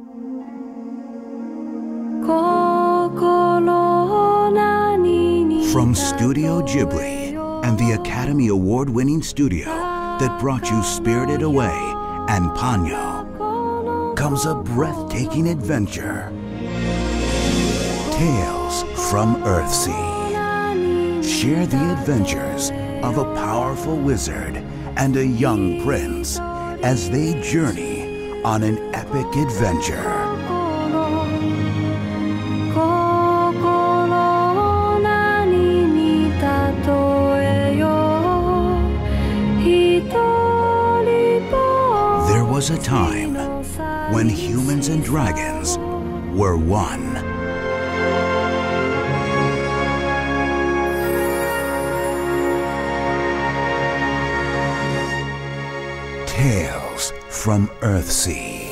From Studio Ghibli and the Academy Award-winning studio that brought you Spirited Away and Ponyo, comes a breathtaking adventure. Tales from Earthsea. Share the adventures of a powerful wizard and a young prince as they journey on an epic adventure. There was a time when humans and dragons were one. Tales from Earthsea.